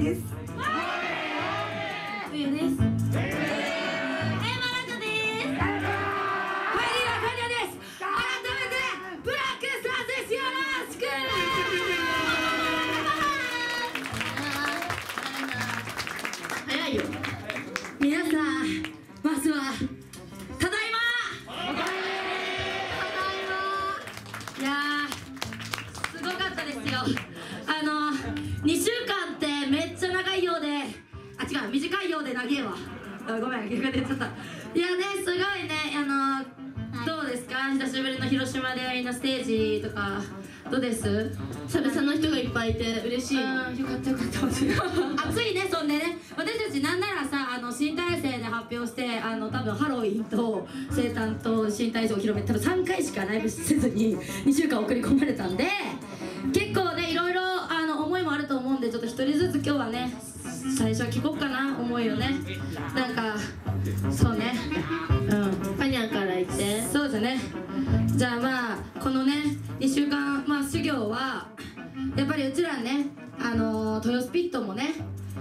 です。 冬です。マラカです。皆さん、まずはただいま。いやー、すごかったですよ。2週間ってめっちゃ長いようで、違う、短いようで長えわ。ごめん、逆で言っちゃった。いやね、すごいね、どうですか、久しぶりの広島でみんなステージとか。どうです？久々の人がいっぱいいて嬉しい。よかったよかった。暑いね。そんでね、私たちなんならさ、新体制で発表して、多分ハロウィンと生誕と新体制を広めて、多分3回しかライブせずに2週間送り込まれたんで、結構ね、いろいろ思いもあると思うんで、ちょっと一人ずつ今日はね、最初は聞こうかな、思いをね。なんかそうね、パニャンから言って。そうですね。じゃあまあこのね2週間、まあ修行はやっぱりうちらね、豊洲ピットもね、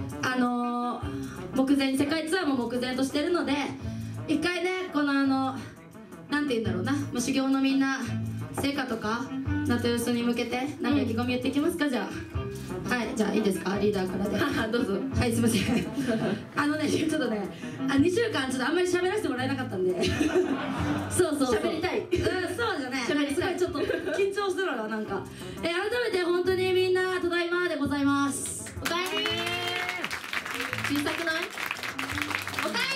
目前に世界ツアーも目前としてるので、一回ねこのなんて言うんだろうな、修行のみんな成果とか豊洲に向けてなんか意気込み言っていきますか。じゃあはい、じゃあいいですか、リーダーからで。どうぞ。はい、すいません。ね、ちょっとね、2週間ちょっとあんまり喋らせてもらえなかったんで。そう喋りたい。そうじゃね、すごいちょっと緊張してるわなんか。改めて本当にみんなただいまでございます。おかえりー。小さくない？おかえ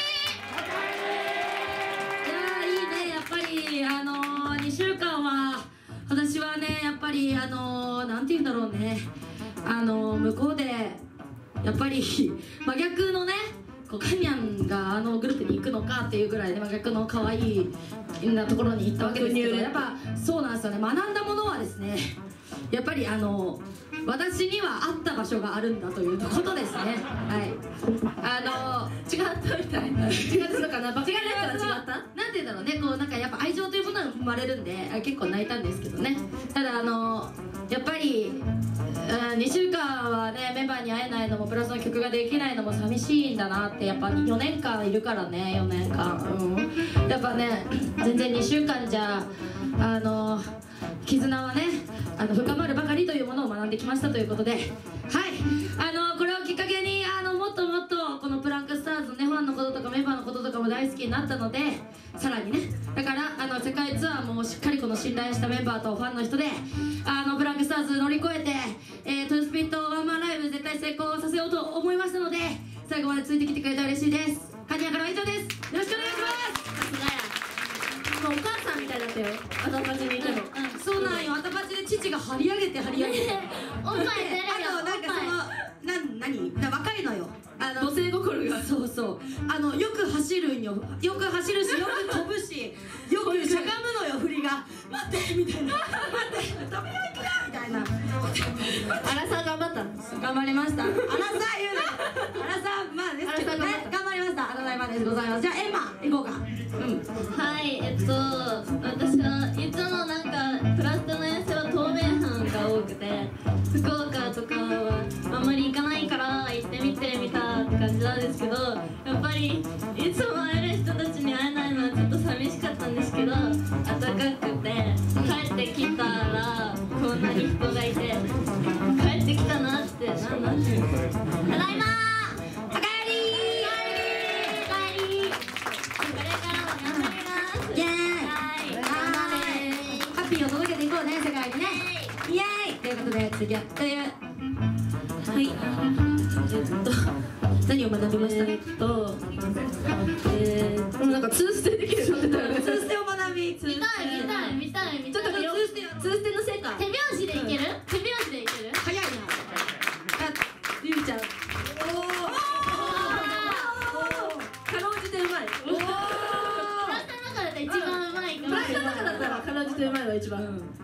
りー。いやー、いいね、やっぱり2週間は私はね、やっぱりなんて言うんだろうね、向こうでやっぱり真逆のね、カニャンがグループに行くのかっていうぐらいで真逆の可愛いなところに行ったわけですけど、やっぱそうなんですよね。学んだものはですね、やっぱり私には合った場所があるんだということですね。はい。違ったみたいな。違ったのかな。違った。なんて言うんだろうね、こうなんかやっぱ愛情というものが生まれるんで、結構泣いたんですけどね。ただやっぱり2週間はねメンバーに会えないのもプラスの曲ができないのも寂しいんだなって。やっぱ4年間いるからね、4年間、やっぱね全然2週間じゃ絆はね深まるばかりというものを学んできましたということで、はい、これをきっかけにもっともっとこのプランクスターズのねファンのこととかメンバーのこととかも大好きになったので、さらにね、だから世界ツアーもしっかりこの信頼したメンバーとファンの人でプランクスターズ乗り越えて、トヨスピットワンマンライブ絶対成功させようと思いましたので、最後までついてきてくれたら嬉しいです。カニアからは以上です。よろしくお願いします。さすがや、もうお母さんみたいだったよ、アタパチにいたの。そうなんよ、アタパチで父が張り上げておっぱい出るよ。なんか何若いのよ、母性心が。そうそう、よく走るんよ、よく走るし、よく飛ぶし、よくしゃがむのよ、振りが。待ってみたいな、待って飛びよいくよみたいな。アラサー頑張った。頑張りました。アラサー言うな。アラサーまあですけどね、頑張りました。ありがとうございます。じゃあエンマ行こうか。はい、私はいつもなんかプラスの遠征は東名阪が多くて、福岡とかはあんまり行かないから行ってみてみたって感じなんですけど、やっぱりいつも会える人たちに会えないのはちょっと寂しかったんですけど、暖かくて帰ってきたらこんなに人がいて、帰ってきたなって、なんていうの、ただいまー、おかえりー、おかえりー、これからも頑張ります。イエーイ、ハッピーを届けていこうね、世界にね。イエーイということで、次ははい何を学びました？なんかツーステできるよって言ったよね。ツーステを学び、見たい。ちょっとツーステの成果。手拍子でいける？手拍子でいける？早いな。ゆうちゃん。かろうじてうまい。プラスの中で一番うまい。プラスの中だったらかろうじてうまいは一番。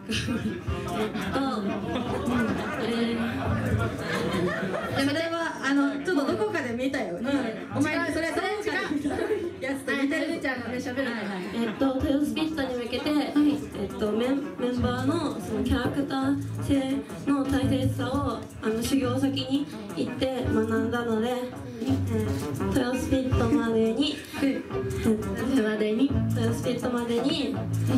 それはちょっとどこかで見たよ。お前それどっちかやつと似てるちゃんがね喋る。豊洲ピットに向けてメンバーのそのキャラクター性の大切さを修行先に行ってでにまでに豊洲ピットまでに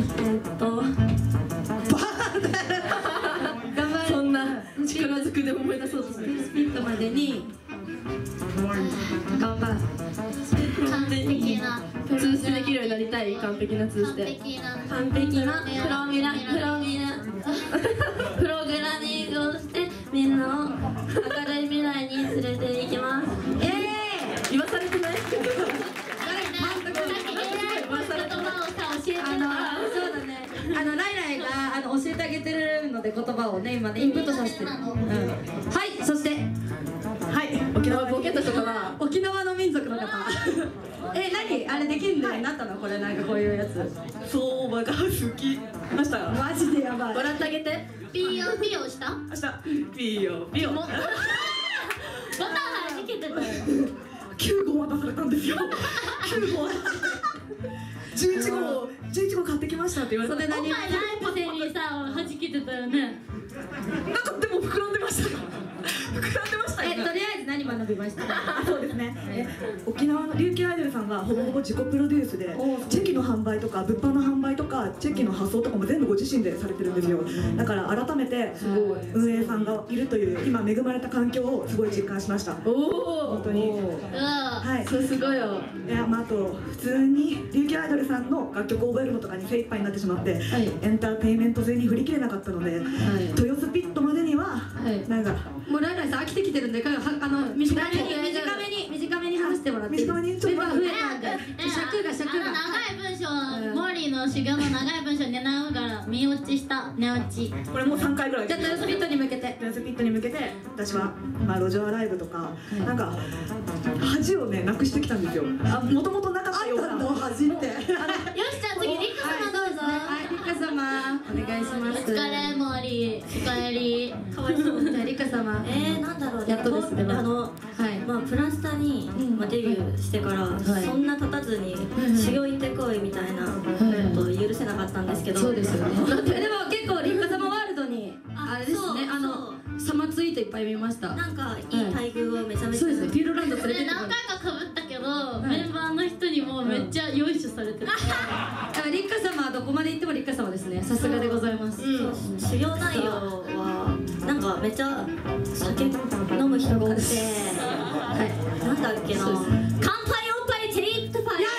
そんな力ずくで思い出そうとする。 豊洲ピットまでに頑張る。 完璧な通してできるようになりたい。完璧な通して完璧なプログラミングをしてみんなを明るい未来に連れて行きます。言わされてない？ そうだね。ライライが教えてあげてるので言葉をね今ねインプットさせてる。はい、そしてはい沖縄ボケとしたら沖縄の民族の方。何あれできるようになったのこれなんかこういうやつ。 相場が好きました。 マジでやばい。 笑ってあげて。 ピヨピヨした？ 明日ピヨピヨ。 ボタン弾けてたよ。 9号渡されたんですよ。9号。11号買ってきましたって言われた。 お前ライブ生にさ弾けてたよね。 なんかでも膨らんでましたよ。膨らんでましたよ。 とりあえず何学びました？ そうですね。沖縄の琉球アイドルさんがほぼほぼ自己プロデュースで、チェキの販売とか物販の販売とかチェキの発送とかも全部ご自身でされてるんですよ。だから改めてすごい運営さんがいるという今恵まれた環境をすごい実感しました。本当に。はい。 そうすごいよ。 いや、あと普通に琉球アイドルさんの楽曲を覚えるのとかに精一杯になってしまって、エンターテインメント性に振り切れなかったので、豊洲ピットまでにはなんかもうライライさん飽きてきてるんで短めに話してもらっていい？ 短めにちょっと増えたんで尺が長い文章、モーリーの修行の長い文章寝ながら見落ちした寝落ち。 これもう3回ぐらい。 じゃあ豊洲ピットに向けて私は路上ライブとかなんか恥をねなくしてきたんですよ。もともとなかったような恥って。 よし、じゃあ次リカ様どうぞ。 リカ様お願いします。 お疲れモーリー、お帰り。 かわいそう。 じゃあリカ様なんだろうね。 やっとですね。 プラスタにデビューしてからそんな経たずに修行行ってこいみたいなことを許せなかったんですけど。 そうですよね。でも結構リカ様ワールドにあれですね、サマツイートいっぱい見ました。 なんかいい待遇をめちゃめちゃ。 そうですね。ピューロランド連れてって何回か被ったけど、メンバーの人にもめっちゃよいしょされてる。 リカ様はどこまで行ってもリカ様ですね。さすがでございます。 修行内容はなんかめっちゃ酒飲む人が多くて、なんだっけな、乾杯おっぱいテリップファイ。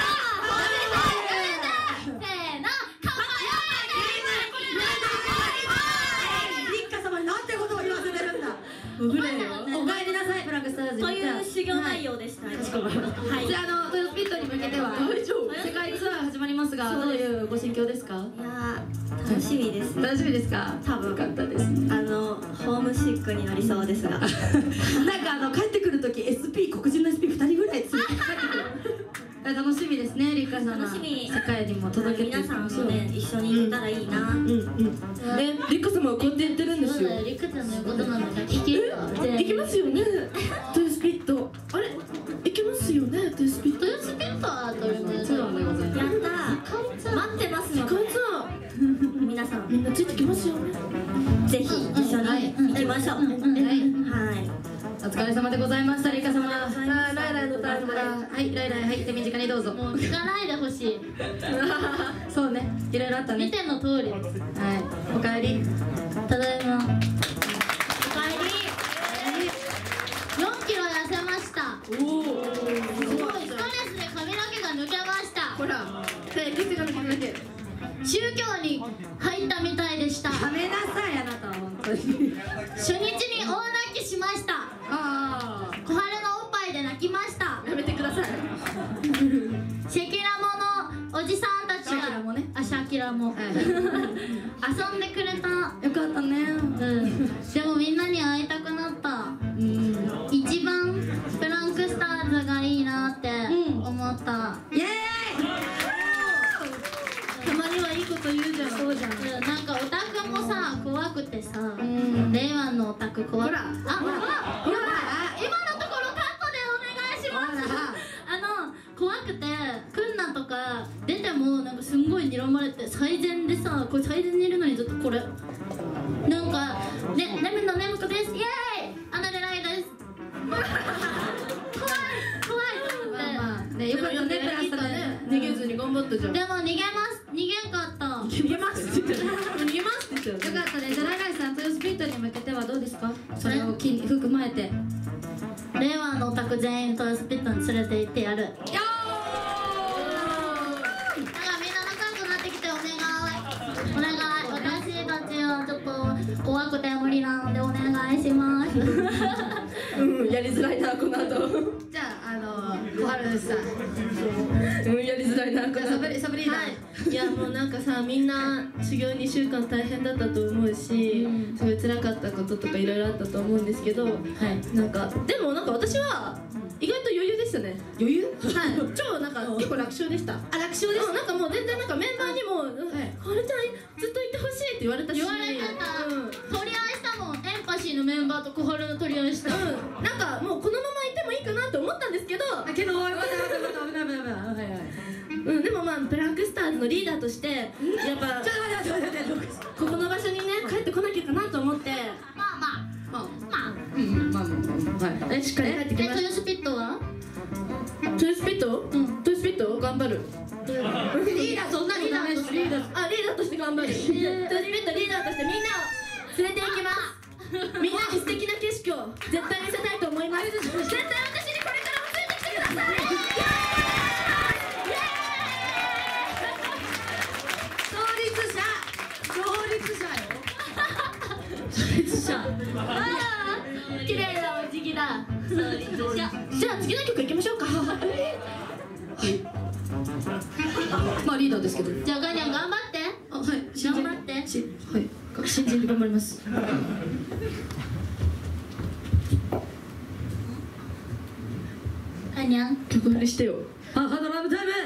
お帰りなさい、プランクスターズという修行内容でした。はい。 じゃあ豊洲ピットに向けては世界ツアー始まりますが、どういうご心境ですか？ いや楽しみです。 楽しみですか？ 多分よかったですね。 ホームシックになりそうですが、 なんか帰ってくるとき SP 黒人の SP 2人ぐらい連れて帰ってくる。楽しみですね、リカさん。 楽しみ。 世界にも届けて皆さんもね一緒に行けたらいいな。 リカ様はこうやって言ってるんですよ。 リカちゃんの言うことなんだから行けるわ。 行けますよね。豊洲ピット。あれ行けますよね。豊洲ピット。 豊洲ピットはというもちろんでございます。 やったー。待ってますので。皆さんみんなついてきますよね。 ぜひ一緒に行きましょう。はい。 お疲れ様でございました、リカ様。 ライライのターンだ。 はい、ライライ、はい、手短にどうぞ。 もう聞かないでほしい。 そうね、いろいろあったね。 見ての通り。 はい、おかえり。 ただいま。おかええり。4キロ痩せました。 おお。 すごい。ストレスで髪の毛が抜けました。 ほら。キスが抜け抜け。 宗教に入ったみたいでした。 やめなさい、あなたは本当に。 初日に大泣きしました。小春のおっぱいで泣きました。 やめてください。 シェキラモのおじさんたちがシャキラモね。 シャキラモ遊んでくれた。 よかったね。 でもみんなに会いたくなった。一番プランクスターズがいいなって思った。 イエーイ。 たまにはいいこと言うじゃん。そうじゃん。なんかオタクもさ怖くてさ、令和のオタク怖くて。ほら今のところカットでお願いします。怖くてクンナとか出てもなんかすんごい睨まれて、最前でさ、これ最前にいるのにずっとこれなんかね、ネムのネムコです、イエーイアナデライです怖いと思って。 ね、 っとねプラスね逃げずに頑張ったじゃん。 でも逃げんかった。 逃げますって言ったよ。逃げますって言ったよ。 よかったね。じゃあライライさん豊洲ピットに向けてはどうですか？それを踏まえて。 令和のオタク全員豊洲ピットに連れて行ってやる。 よー。 なんかみんな仲良くなってきてお願い。お願い。私たちはちょっと怖くて無理なのでお願いします。 やりづらいなこの後。 じゃあ小春さん。 やりづらいなこの後。 サブリーダー。 いやもうなんかさ、みんな修行2週間大変だったと思うし、すごい辛かったこととかいろいろあったと思うんですけど、なんかでもなんか私は意外と余裕でしたね。 余裕？ はい。超なんか結構楽勝でした。 あ、楽勝です。 なんかもう全然なんかメンバーにも「これちゃんずっといてほしい」って言われたし、 言われてた。取り合いしたもん。エンパシーのメンバーと小春の取り合いした。 なんかもうこのままいてもいいかなって思ったんですけど、 けど、待って危ない。はいはい。 でもまあブラックスターズのリーダーとしてやっぱここの場所にね帰ってこなきゃかなと思って、はい、しっかり帰ってきました。 豊洲ピットは？ 豊洲ピット？豊洲ピット頑張る。 リーダー、そんなにダメです。リーダーとして頑張る。豊洲ピットリーダーとしてみんなを連れて行きます。みんなに素敵な景色を絶対見せたいと思います。絶対私にこれからもついてきてください。 綺麗なお辞儀だ。 じゃあ次の曲いきましょうか。 まあリーダーですけど。 じゃあガニャン頑張って。 あ、はい。 頑張って。 はい。新人で頑張ります。 ガニャン。 曲振りしてよ。 ハードラブタイム。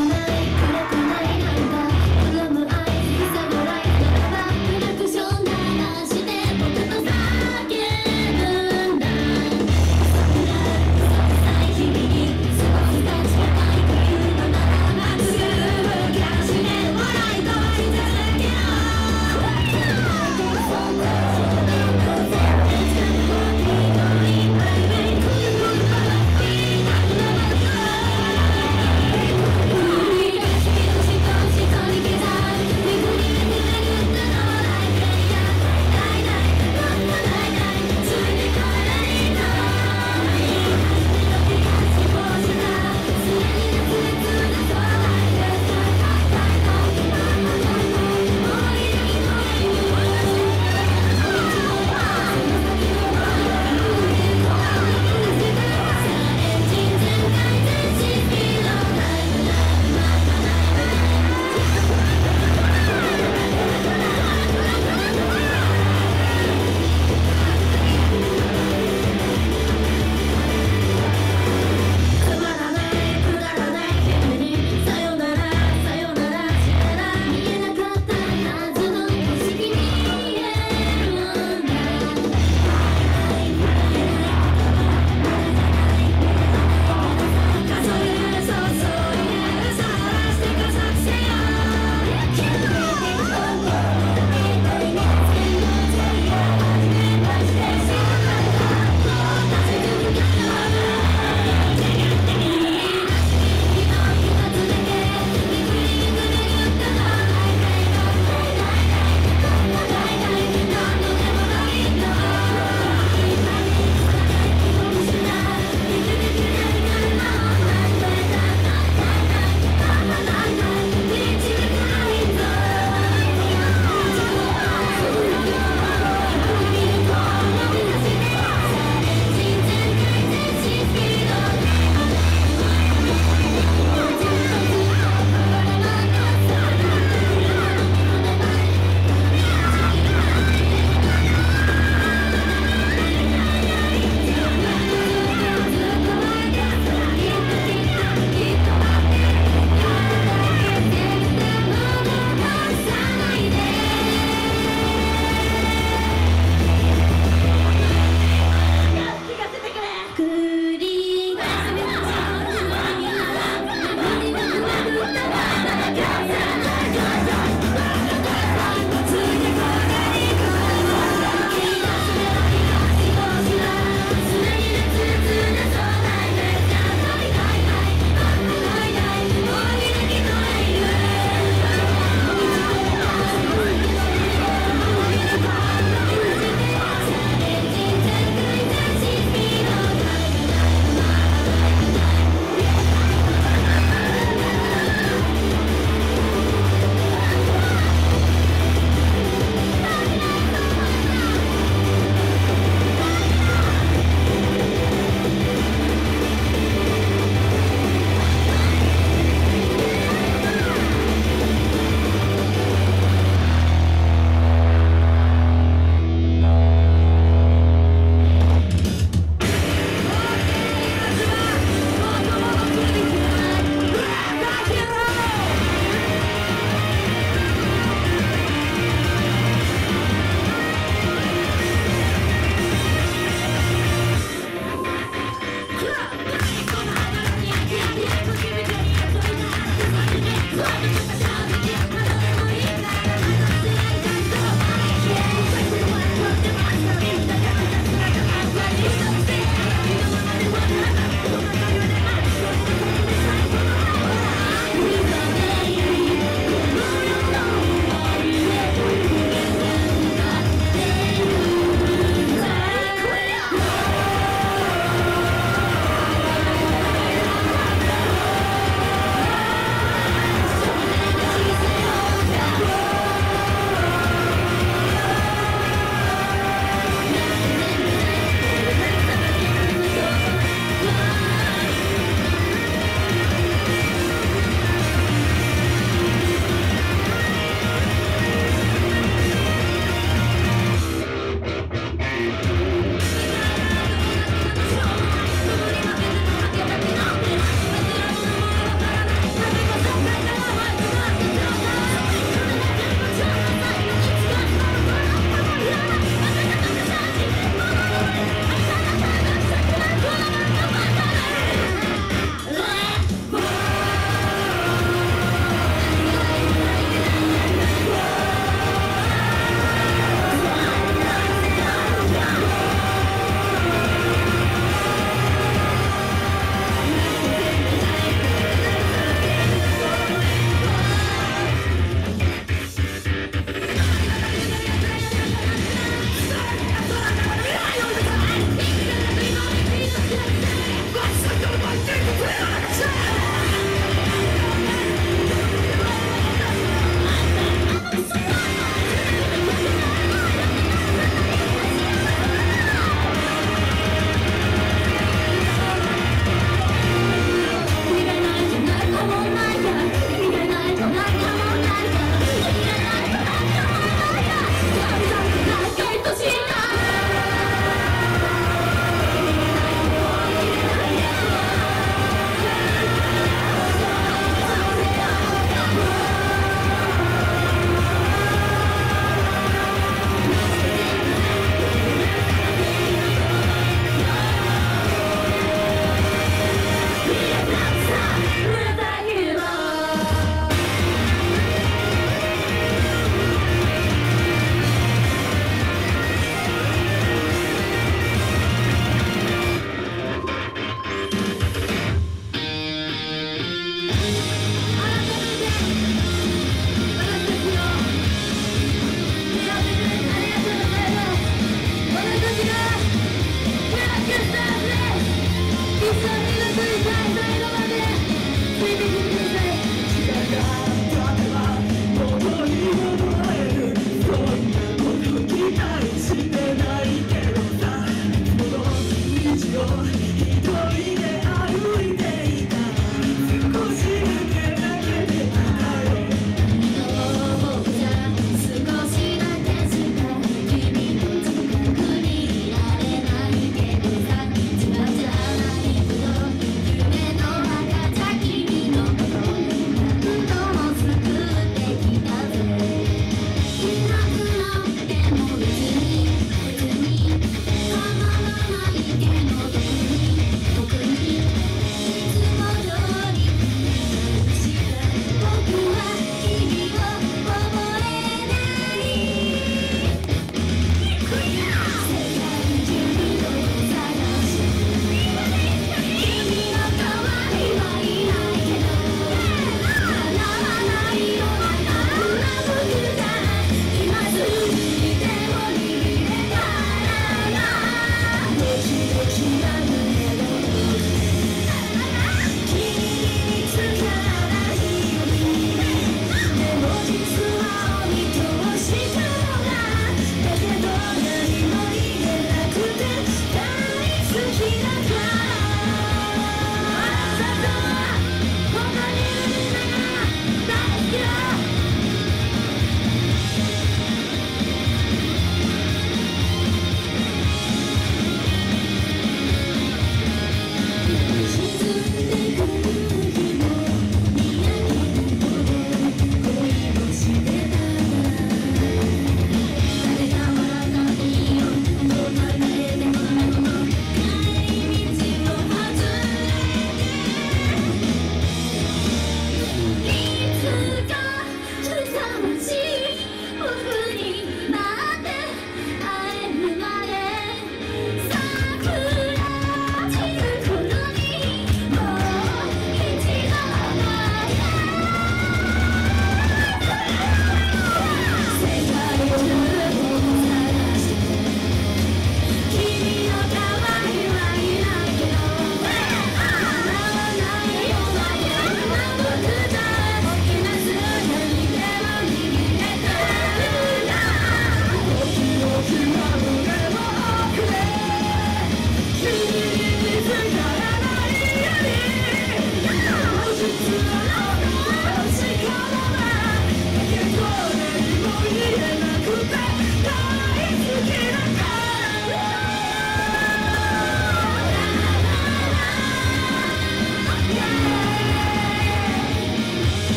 「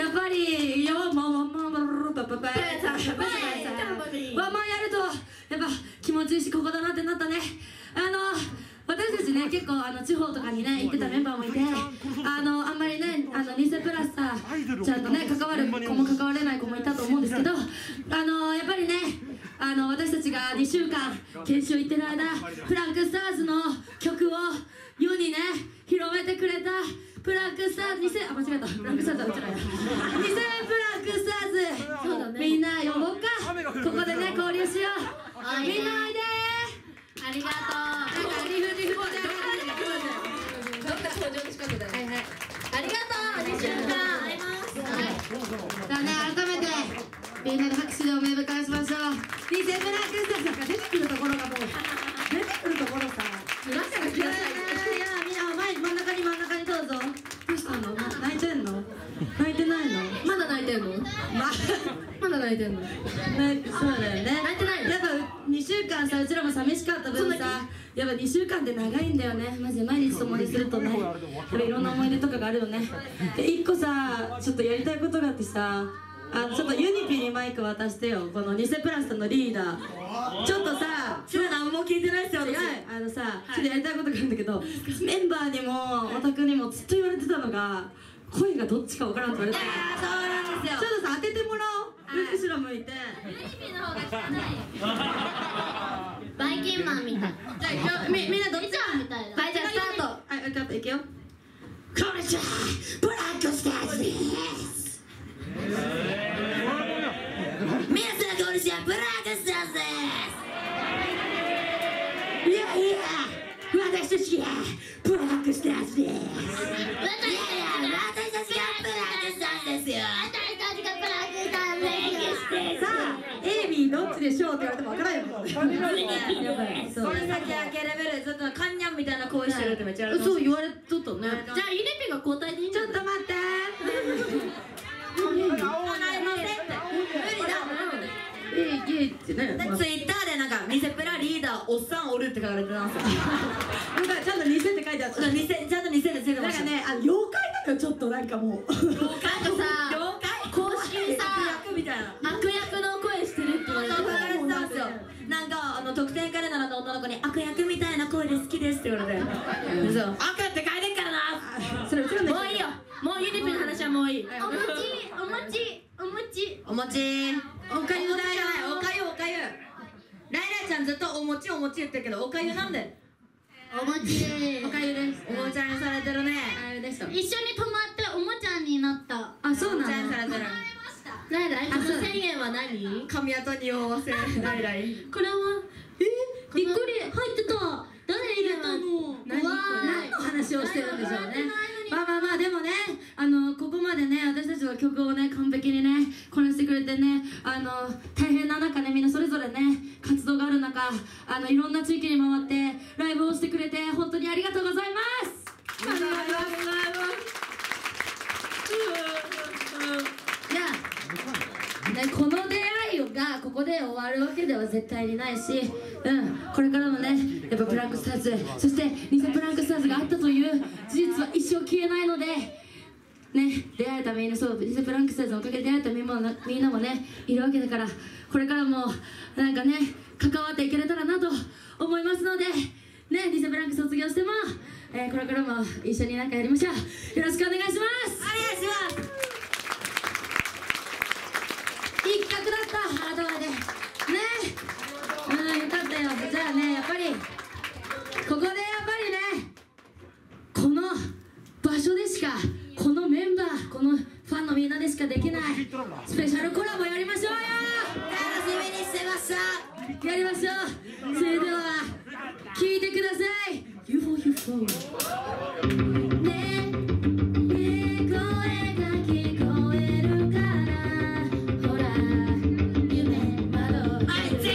やっぱりワンマンやるとやっぱ気持ちいいしここだなってなったね。私たちね結構地方とかにね行ってたメンバーもいてあんまりねニセプラスさちゃんとね関わる子も関われない子もいたと思うんですけどやっぱりね私たちが2週間研修行ってる間フランクスターズの曲を世にね広めてくれたフランクスターズ間違えたフランクスターズはうちらや2000フランクスターズみんな呼ぼうかここでね交流しようみんなおいでありがとう。 なんかリフボーでどっか登場の仕方だよ。 はいはいありがとう。2週間会います。 だね改めてみんなで拍手でお目迎えしましょう。2000フランクスターズが出てくるところがもう出てくるところさ村から来なさい。 いやみんな真ん中にどうぞ。どうしたの？泣いてんの？泣いてないの？ まだ泣いてんの？まだ泣いてんの？ そうだよね。 泣いてないの？ やっぱ2週間さうちらも寂しかった分さやっぱ2週間って長いんだよね。マジで毎日共にするとねやっぱいろんな思い出とかがあるよね。で1個さちょっとやりたいことがあってさちょっとユニピにマイク渡してよ。このニセプラスのリーダーちょっとさ何も聞いてないっすよ。 違うさちょっとやりたいことがあるんだけどメンバーにもオタクにもずっと言われてたのが声がどっちかわからんって言われてそうなんですよ。 ちょっとさ当ててもらおう。後ろ向いてユニピの方が汚い。バイキンマンみたい。 じゃあみんなどっちみたいだ。 はいじゃあスタート。はい分かったいくよ。こんにちはブラックスターズです。皆さんこんにちはブラックスターズです。いや私たちがブラックスターズです。私たちがブラックスターズですよ。さあ A、B どっちでしょうって言われても分からんよ。 それだけレベルずっとカンニャンみたいな声してるってめっちゃ言われてます。 そう言われとったね。 じゃあユニピが交代でいいんじゃない？ ちょっと待って無理だ。 ゲイってねでツイッターでなんかニセプラリーダーおっさんおるって書かれてたんですよ。 なんかちゃんと2000って書いてあった。 ちゃんと2000でついてました。 なんかね妖怪なんかちょっとなんかもう妖怪とさ公式にさ悪役みたいな。 悪役の声してるって言われてそう書かれてたんですよ。なんか得点から習った女の子に悪役みたいな声で好きですって言われて。そう悪って書いてっからな。 それうちらのもういいよ。もうユニピの話はもういい。 お餅お餅。おかゆだよ。おかゆ。ライラちゃんずっとお餅言ってるけどおかゆなんで？ お餅おかゆです。 おもちゃにされてるね。 おかゆでした。 一緒に泊まっておもちゃになった。 あそうなの。 おもちゃにされてる。 ライライこの1000円は何？ 髪型に合わせライライ。 これはびっくり入ってた。誰入れたの？ 何の話をしてるんでしょうね。まあでもねここまでね私たちの曲をね完璧にねこなしてくれてね大変な中ねみんなそれぞれね活動がある中いろんな地域に回ってライブをしてくれて本当にありがとうございます。ありがとうございます。ね、この出会いがここで終わるわけでは絶対にないし、これからもねやっぱプランクスターズそしてニセプランクスターズがあったという事実は一生消えないのでね出会えたみんなそうニセプランクスターズのおかげで出会えたみんなもねいるわけだからこれからもなんかね関わっていけれたらなと思いますのでねニセプランク卒業しても、これからも一緒になんかやりましょう。よろしくお願いします。 お願いします。 いい企画だった改めてねよかったよ。じゃあねやっぱりここでやっぱりねこの場所でしかこのメンバーこのファンのみんなでしかできないスペシャルコラボやりましょうよ。 楽しみにしてました。 やりましょう。それでは聴いてください UFO ね声が聞こえるからほら夢窓あいつ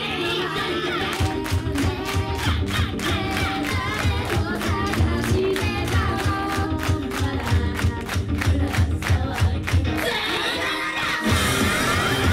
「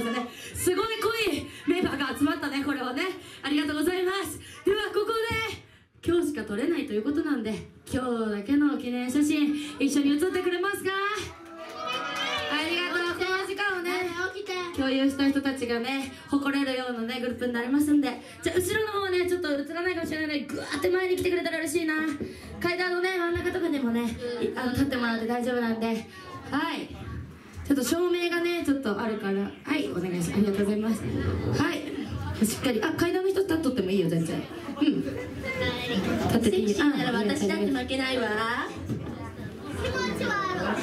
したね。すごい濃いメンバーが集まったね、これはね。ありがとうございます。ではここで今日しか撮れないということなんで、今日だけの記念写真一緒に写ってくれますか？ありがとう。この時間をね共有した人たちがね誇れるようなねグループになりますんで、じゃあ後ろの方はねちょっと映らないかもしれないのでグワーって前に来てくれたら嬉しいな。階段のね真ん中とかでもね立ってもらって大丈夫なんで、はい、ちょっと照明がねちょっとあるから、はいお願いします。ありがとうございます。はい、しっかり階段の人立っとってもいいよ全然。うん、立ってていい。 セクシーなら私だって負けないわ。気持ちは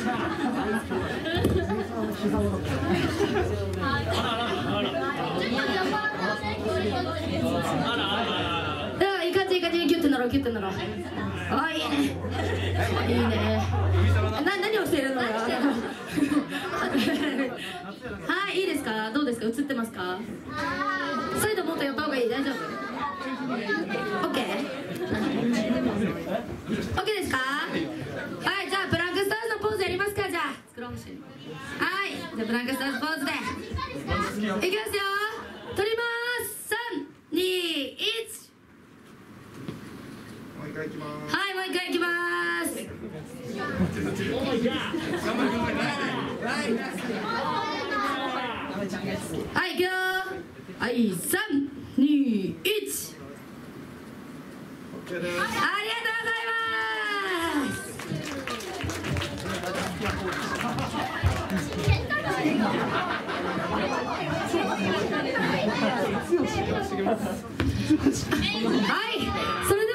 いい感じいい感じにキュッてなろうキュッてなろう。あ、いいねいいね。何をしてるのよ。はい、いいですか？どうですか？映ってますか？サイドもっと寄った方がいい。大丈夫？ OK？ OK ですか？はい、じゃあブランクスターズのポーズやりますか？じゃあ作ろう。はい、じゃあブランクスターズポーズでいきますよ。撮ります。3、2、1。 もう一回いきます。 はい、もう一回いきます。はい、いくよ。はい、3、2、1。ありがとうございます。はい、それで